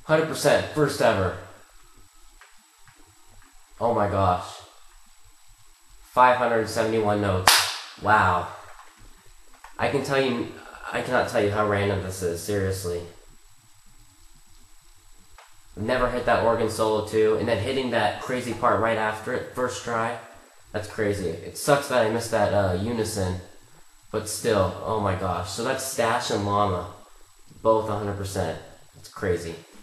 100%, first ever. Oh my gosh. 571 notes. Wow. I cannot tell you how random this is, seriously. Never hit that organ solo too, and then hitting that crazy part right after it, first try. That's crazy. It sucks that I missed that unison, but still, oh my gosh. So that's Stash and Llama, both 100%. It's crazy.